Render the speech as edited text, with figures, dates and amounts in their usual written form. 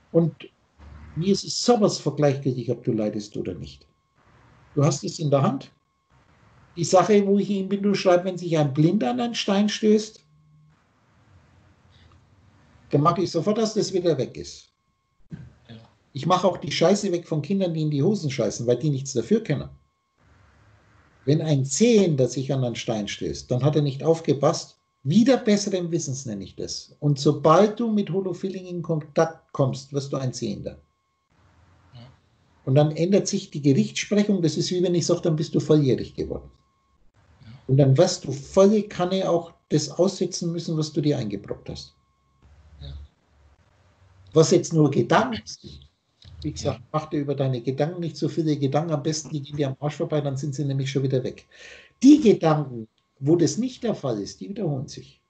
Und mir ist es sowas von gleichgültig, ob du leidest oder nicht. Du hast es in der Hand. Die Sache, wo ich ihm bin, du schreibst, wenn sich ein Blinder an einen Stein stößt, dann mache ich sofort, dass das wieder weg ist. Ja. Ich mache auch die Scheiße weg von Kindern, die in die Hosen scheißen, weil die nichts dafür können. Wenn ein Sehender sich an einen Stein stößt, dann hat er nicht aufgepasst. Wieder besseren Wissens nenne ich das. Und sobald du mit Holofilling in Kontakt kommst, wirst du ein Sehender. Ja. Und dann ändert sich die Gerichtssprechung. Das ist wie wenn ich sage, dann bist du volljährig geworden. Ja. Und dann wirst du volle Kanne auch das aussetzen müssen, was du dir eingebrockt hast. Ja. Was jetzt nur Gedanken sind. Wie Ja. gesagt, mach dir über deine Gedanken nicht so viele Gedanken. Am besten, die gehen dir am Arsch vorbei, dann sind sie nämlich schon wieder weg. Die Gedanken, wo das nicht der Fall ist, die wiederholen sich.